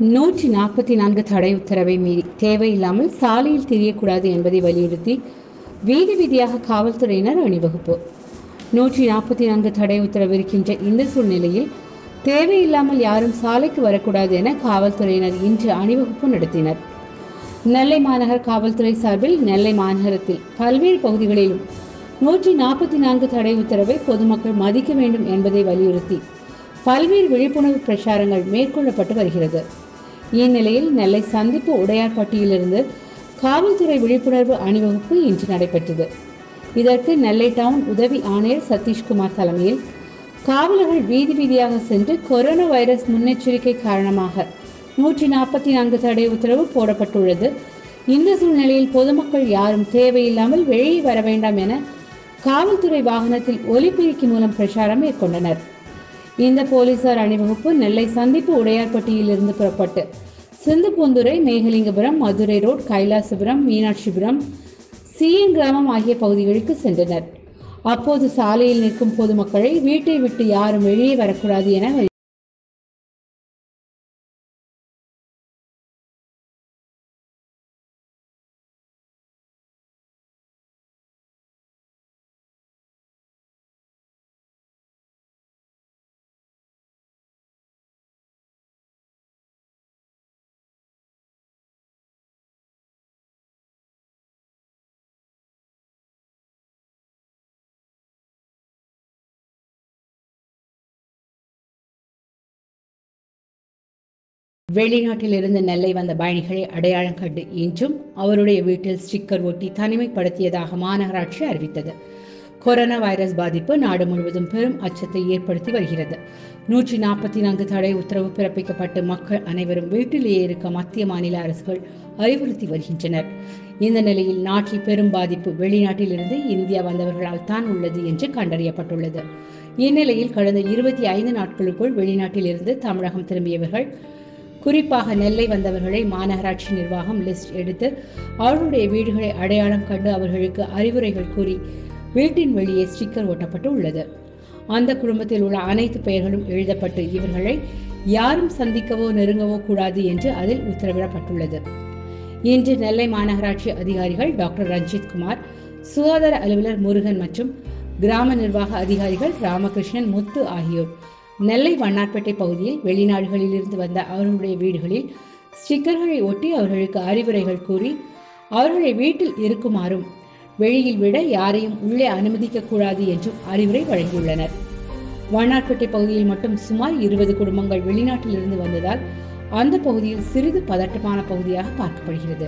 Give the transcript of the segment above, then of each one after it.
144 தடை உத்தரவை மீறி தேவையில்லாமல் சாலையில் திரியக்கூடாது என்பதை வலியுறுத்தி வீதி வீதியாக காவல்துறையினர் அணிவகுப்பு. 144 தடை உத்தரவு இருக்கின்ற இந்த சூழ்நிலையில் தேவையில்லாமல் யாரும் சாலைக்கு வரக்கூடாது என காவல்துறையினர் இன்று அணிவகுப்பு நடத்தினர். நெல்லை மாநகர் காவல்துறை சார்பில் நெல்லை மாநகரத்தில் பல்வேறு பகுதிகளிலும் 144 தடை உத்தரவை பொதுமக்கள் மதிக்க வேண்டும் என்பதை வலியுறுத்தி பல்வேறு விழிப்புணர்வு பிரச்சாரங்கள் மேற்கொள்ளப்பட்டு வருகிறது. இந்நிலையில் நெல்லை சந்திப்பு உடையார்பட்டியிலிருந்து காவல்துறை விழிப்புணர்வு அணிவகுப்பு இன்று நடைபெற்றது. இதற்கு நெல்லை டவுன் உதவி ஆணையர் சதீஷ்குமார் தலைமையில் காவலர்கள் வீதி வீதியாக சென்று கொரோனா வைரஸ் முன்னெச்சரிக்கை காரணமாக 144 தடை உத்தரவு போடப்பட்டுள்ளது. இந்த சூழ்நிலையில் பொதுமக்கள் யாரும் தேவையில்லாமல் வெளியே வர வேண்டாம் என காவல்துறை வாகனத்தில் ஒலிபெருக்கி மூலம் பிரச்சாரம் மேற்கொண்டனர். இந்த போலீசார் அணிவகுப்பு நெல்லை சந்திப்பு உடையார்பட்டியிலிருந்து புறப்பட்டு சிந்துபூந்துறை, மேகலிங்கபுரம், மதுரை ரோட், கைலாசபுரம், மீனாட்சிபுரம், சிஎன் கிராமம் ஆகிய பகுதிகளுக்கு சென்றனர். அப்போது சாலையில் நிற்கும் பொதுமக்களை வீட்டை விட்டு யாரும் வெளியே வரக்கூடாது என வெளிநாட்டில் இருந்து நெல்லை வந்த பயணிகளை அடையாளம் கண்டு இன்றும் அவருடைய வீட்டில் ஸ்டிக்கர் ஒட்டி தனிமைப்படுத்தியதாக மாநகராட்சி அறிவித்தது. கொரோனா வைரஸ் பாதிப்பு நாடு முழுவதும் பெரும் அச்சத்தை ஏற்படுத்தி வருகிறது. 144 தடை உத்தரவு பிறப்பிக்கப்பட்டு மக்கள் அனைவரும் வீட்டிலேயே இருக்க மத்திய மாநில அரசுகள் அறிவுறுத்தி வருகின்றனர். இந்த நிலையில் நாட்டில் பெரும் பாதிப்பு வெளிநாட்டில் இருந்து இந்தியா வந்தவர்களால் தான் உள்ளது என்று கண்டறியப்பட்டுள்ளது. இந்நிலையில் கடந்த 25 நாட்களுக்குள் வெளிநாட்டில் இருந்து தமிழகம் திரும்பியவர்கள், குறிப்பாக நெல்லை வந்தவர்களை மாநகராட்சி நிர்வாகம் லிஸ்ட் எடுத்து அவர்களுடைய வீடுகளை அடையாளம் கண்டு அவர்களுக்கு அறிவுரைகள் கூறி வீட்டின் வெளியே ஸ்டிக்கர் ஒட்டப்பட்டு உள்ளது. அந்த குடும்பத்தில் உள்ள அனைத்து பெயர்களும் எழுதப்பட்டு இவர்களை யாரும் சந்திக்கவோ நெருங்கவோ கூடாது என்று அதில் உத்தரவிடப்பட்டுள்ளது. இன்று நெல்லை மாநகராட்சி அதிகாரிகள் டாக்டர் ரஞ்சித் குமார், சுகாதார அலுவலர் முருகன் மற்றும் கிராம நிர்வாக அதிகாரிகள் ராமகிருஷ்ணன், முத்து ஆகியோர் நெல்லை வண்ணார்பேட்டை பகுதியில் வெளிநாடுகளில் இருந்து வந்த அவர்களுடைய வீடுகளில் ஸ்டிக்கர்களை ஒட்டி அவர்களுக்கு அறிவுரைகள் கூறி அவர்களை வீட்டில் இருக்குமாறும் வெளியில் விட யாரையும் உள்ளே அனுமதிக்க கூடாது என்றும் அறிவுரை வழங்கியுள்ளனர். வண்ணார்பேட்டை பகுதியில் மட்டும் சுமார் 20 குடும்பங்கள் வெளிநாட்டில் இருந்து வந்ததால் அந்த பகுதியில் சிறிது பதட்டமான பகுதியாக பார்க்கப்படுகிறது.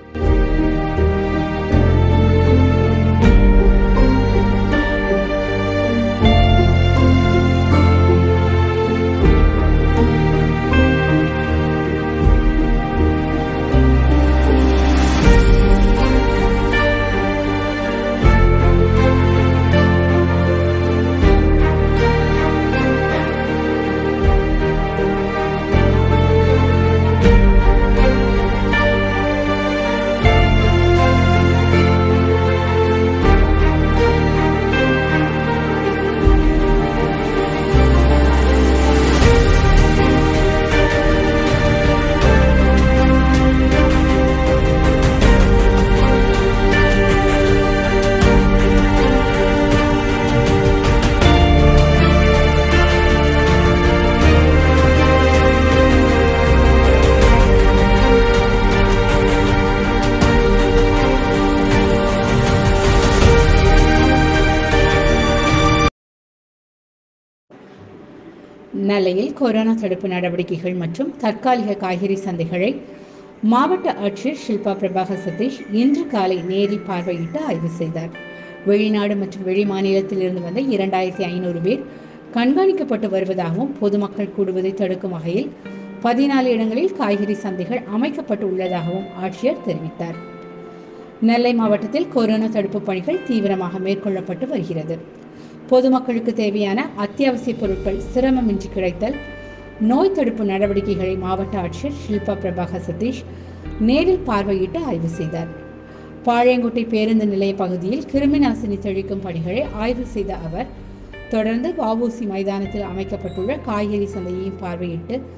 நெல்லையில் கொரோனா தடுப்பு நடவடிக்கைகள் மற்றும் தற்காலிக காய்கறி சந்தைகளை மாவட்ட ஆட்சியர் ஷில்பா பிரபாகர் சதீஷ் இன்று காலை நேரில் பார்வையிட்டு ஆய்வு செய்தார். வெளிநாடு மற்றும் வெளி மாநிலத்தில் இருந்து வந்த 2500 பேர் கண்காணிக்கப்பட்டு வருவதாகவும் பொதுமக்கள் கூடுவதை தடுக்கும் வகையில் 14 இடங்களில் காய்கறி சந்தைகள் அமைக்கப்பட்டு உள்ளதாகவும் ஆட்சியர் தெரிவித்தார். நெல்லை மாவட்டத்தில் கொரோனா தடுப்பு பணிகள் தீவிரமாக மேற்கொள்ளப்பட்டு வருகிறது. பொதுமக்களுக்கு தேவையான அத்தியாவசிய பொருட்கள் சிரமமின்றி கிடைத்தல், நோய் தடுப்பு நடவடிக்கைகளை மாவட்ட ஆட்சியர் ஷில்பா பிரபாகர் சதீஷ் நேரில் பார்வையிட்டு ஆய்வு செய்தார். பாளையங்கோட்டை பேருந்து நிலைய பகுதியில் கிருமிநாசினி தெளிக்கும் பணிகளை ஆய்வு செய்த அவர் தொடர்ந்து வஉசி மைதானத்தில் அமைக்கப்பட்டுள்ள காய்கறி சந்தையையும் பார்வையிட்டு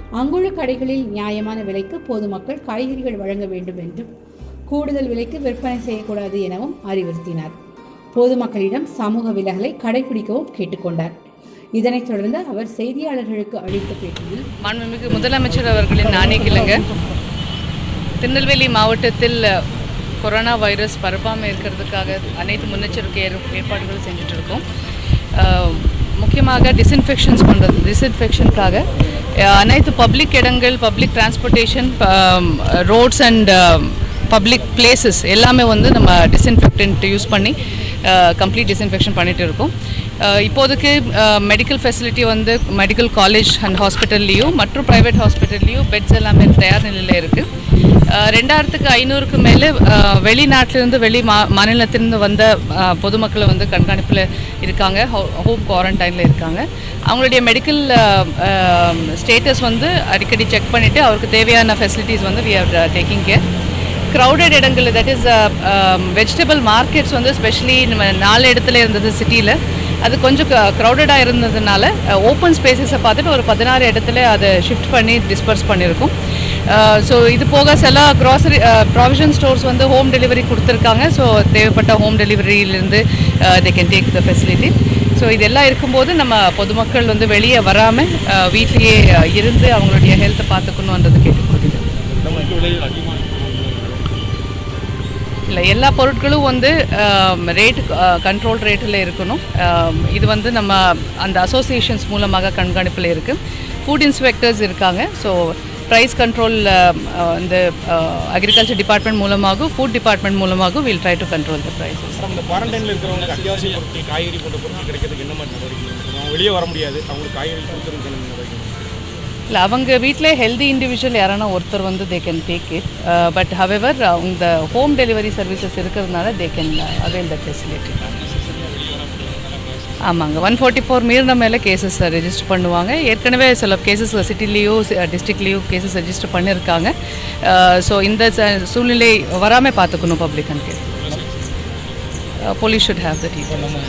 அங்குள்ள கடைகளில் நியாயமான விலைக்கு பொதுமக்கள் காய்கறிகள் வழங்க வேண்டும் என்றும் கூடுதல் விலைக்கு விற்பனை செய்யக்கூடாது எனவும் அறிவுறுத்தினார். பொதுமக்களிடம் சமூக விலகலை கடைபிடிக்கவும் கேட்டுக்கொண்டார். இதனைத் தொடர்ந்து அவர் செய்தியாளர்களுக்கு அளித்த பேட்டியில், மாண்புமிகு முதலமைச்சர் அவர்களின் ஆணைக்கிழங்க திருநெல்வேலி மாவட்டத்தில் கொரோனா வைரஸ் பரப்பாமல் இருக்கிறதுக்காக அனைத்து முன்னெச்சரிக்கை ஏற்பாடுகளும் செஞ்சுட்டு இருக்கோம். முக்கியமாக டிஸ்இன்ஃபெக்ஷனுக்காக அனைத்து பப்ளிக் இடங்கள், public transportation, roads and public places எல்லாமே வந்து நம்ம டிஸ்இன்ஃபெக்டன்ட் யூஸ் பண்ணி கம்ப்ளீட் டிஸ்இன்ஃபெக்ஷன் பண்ணிகிட்டு இருக்கோம். இப்போதைக்கு மெடிக்கல் ஃபெசிலிட்டி வந்து மெடிக்கல் காலேஜ் அண்ட் ஹாஸ்பிட்டல்லையும் மற்றும் ப்ரைவேட் ஹாஸ்பிட்டல்லையும் பெட்ஸ் எல்லாமே தயார் நிலையில் இருக்குது. 2500க்கு மேலே வெளிநாட்டிலிருந்து மாநிலத்திலிருந்து வந்த பொதுமக்களை வந்து கண்காணிப்பில் இருக்காங்க, ஹோம் குவாரண்டைனில் இருக்காங்க. அவங்களுடைய மெடிக்கல் ஸ்டேட்டஸ் வந்து அடிக்கடி செக் பண்ணிவிட்டு அவருக்கு தேவையான ஃபெசிலிட்டிஸ் வந்து we are taking care. Crowded இடங்கள், தட் இஸ் வெஜிடபிள் மார்க்கெட்ஸ் வந்து ஸ்பெஷலி நம்ம 4 இடத்துல இருந்தது சிட்டியில், அது கொஞ்சம் க்ரௌடடாக இருந்ததுனால ஓப்பன் ஸ்பேசஸை பார்த்துட்டு ஒரு 16 இடத்துல அதை ஷிஃப்ட் பண்ணி டிஸ்பர்ஸ் பண்ணியிருக்கோம். ஸோ இது போக சில க்ராசரி ப்ராவிஷன் ஸ்டோர்ஸ் வந்து ஹோம் டெலிவரி கொடுத்துருக்காங்க. ஸோ தேவைப்பட்ட ஹோம் டெலிவரியிலேருந்து they can take the facility. So இதெல்லாம் இருக்கும்போது நம்ம பொதுமக்கள் வந்து வெளியே வராமல் வீட்டிலேயே இருந்து அவங்களுடைய ஹெல்த்தை பார்த்துக்கணுன்றது கேட்டுக்கொள்கிறேன். இல்லை, எல்லா பொருட்களும் வந்து ரேட்டு கண்ட்ரோல் ரேட்டில் இருக்கணும். இது வந்து நம்ம அந்த அசோசியேஷன்ஸ் மூலமாக கண்காணிப்பில் இருக்குது. ஃபுட் இன்ஸ்பெக்டர்ஸ் இருக்காங்க. ஸோ ப்ரைஸ் கண்ட்ரோல் இந்த அக்ரிகல்ச்சர் டிபார்ட்மெண்ட் மூலமாகவும் ஃபுட் டிபார்ட்மெண்ட் மூலமாகவும் will try to control the prices. இந்த குவாரண்டைனில் இருக்கிறவங்களுக்கு அத்தியாவசிய பொருட்கள், காய்கறி போன்ற பொருட்கள் கிடைக்கிறதுக்கு என்ன மாதிரி நடவடிக்கை? வெளியே வர முடியாது, அவங்களுக்கு காய்கறி கொடுத்துருக்கு. இல்லை, அவங்க வீட்டில் ஹெல்தி இண்டிவிஜுவல் யாரானா ஒருத்தர் வந்து they can take it. But however இந்த ஹோம் டெலிவரி சர்வீசஸ் இருக்கிறதுனால they can avail the facility. ஆமாங்க, 144 மீறின மேலே கேசஸ் ரெஜிஸ்டர் பண்ணுவாங்க. ஏற்கனவே சில கேசஸ் சிட்டிலேயோ டிஸ்ட்ரிக்ட்லேயோ கேசஸ் ரெஜிஸ்டர் பண்ணியிருக்காங்க. ஸோ இந்த சூழ்நிலை வராமல் பார்த்துக்கணும் public and care. Police should have the details.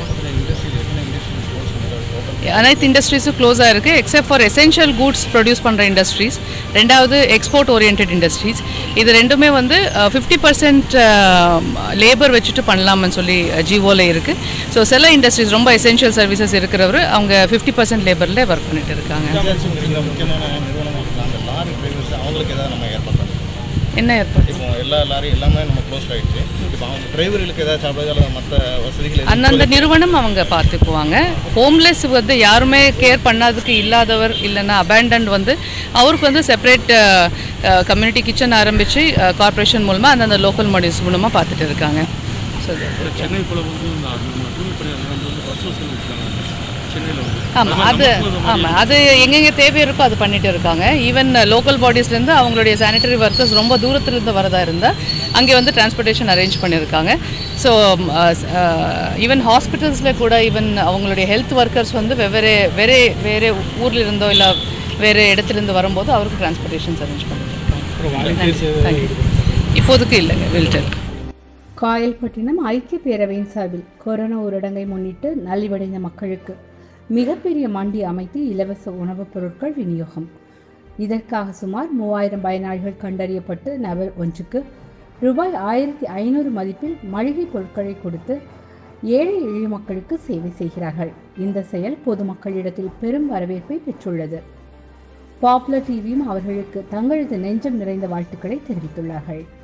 அனைத்து இண்டஸ்ட்ரீஸும் க்ளோஸாக இருக்குது except for essential goods produce பண்ணுற இண்டஸ்ட்ரீஸ். ரெண்டாவது எக்ஸ்போர்ட் ஓரியன்ட் இண்டஸ்ட்ரீஸ். இது ரெண்டுமே வந்து 50% லேபர் வச்சுட்டு பண்ணலாம்னு சொல்லி ஜிஓவில் இருக்குது. ஸோ சில இண்டஸ்ட்ரீஸ் ரொம்ப எசென்ஷியல் சர்வீசஸ் இருக்கிறவர் அவங்க 50% லேபரில் ஒர்க் பண்ணிட்டு இருக்காங்க. என்ன ஏற்பாடு? இப்போ எல்லா லாரியும் எல்லாமே நம்ம க்ளோஸ் ஆகிடுச்சு. இப்போ அவங்க டிரைவர்களுக்கு ஏதாவது சாப்பிட மற்ற வசதிகள் அந்தந்த நிறுவனம் அவங்க பார்த்துக்குவாங்க. ஹோம்லெஸ் வந்து யாருமே கேர் பண்ணாததுக்கு இல்லாதவர் இல்லைன்னா அபேண்டன்ட் வந்து அவருக்கு வந்து செப்பரேட் கம்யூனிட்டி கிச்சன் ஆரம்பித்து கார்பரேஷன் மூலமாக அந்தந்த லோக்கல் மாடியூல்ஸ் மூலமாக பார்த்துட்டு இருக்காங்க. ஸோ சென்னை போல ஆமாம், அது எங்கெங்கே தேவை இருக்கோ அது பண்ணிட்டு இருக்காங்க. ஈவன் லோக்கல் பாடிஸ்லேருந்து அவங்களுடைய சானிட்டரி ஒர்க்கர்ஸ் ரொம்ப தூரத்துலேருந்து வரதா இருந்தால் அங்கே வந்து டிரான்ஸ்போர்ட்டேஷன் அரேஞ்ச் பண்ணியிருக்காங்க. ஸோ ஈவன் ஹாஸ்பிட்டல்ஸில் கூட ஈவன் அவங்களுடைய ஹெல்த் ஒர்க்கர்ஸ் வந்து வேறு ஊரில் இருந்தோ இல்லை வேறு இடத்துலேருந்து வரும்போது அவருக்கு டிரான்ஸ்போர்ட்டேஷன்ஸ் அரேஞ்ச் பண்ணியிருக்காங்க. இப்போதைக்கு இல்லைங்க, வில்டர். காயல்பட்டினம் ஐக்கிய பேரவையின் சார்பில் கொரோனா ஊரடங்கை முன்னிட்டு நலிவடைந்த மக்களுக்கு மிகப்பெரிய மண்டி அமைத்து இலவச உணவுப் பொருட்கள் விநியோகம். இதற்காக சுமார் 3000 பயனாளிகள் கண்டறியப்பட்டு நபர் ஒன்றுக்கு ரூபாய் 1500 மதிப்பில் மளிகை பொருட்களை கொடுத்து ஏழை எளிய மக்களுக்கு சேவை செய்கிறார்கள். இந்த செயல் பொதுமக்களிடத்தில் பெரும் வரவேற்பை பெற்றுள்ளது. பாப்புலர் டிவியும் அவர்களுக்கு தங்களது நெஞ்சம் நிறைந்த வாழ்த்துக்களை தெரிவித்துள்ளார்கள்.